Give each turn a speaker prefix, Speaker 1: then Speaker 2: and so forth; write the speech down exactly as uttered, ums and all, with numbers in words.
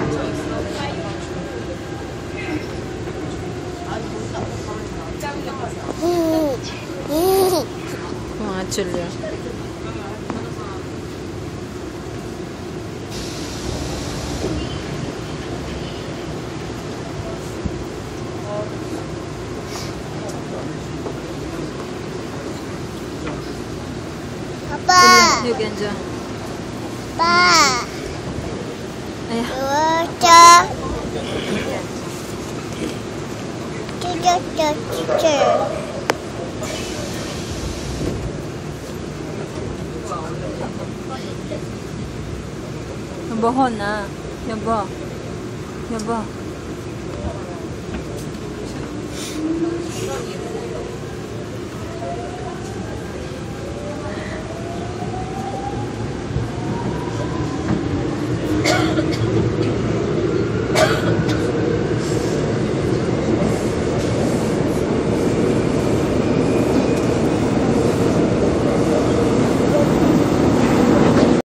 Speaker 1: Mga chulya.
Speaker 2: Papa.
Speaker 1: Yuk Enjo.
Speaker 2: Papa.
Speaker 1: Ayah.
Speaker 2: Cuca. Cuca, cuca, cuca.
Speaker 1: 여보 혼나. 여보. 여보.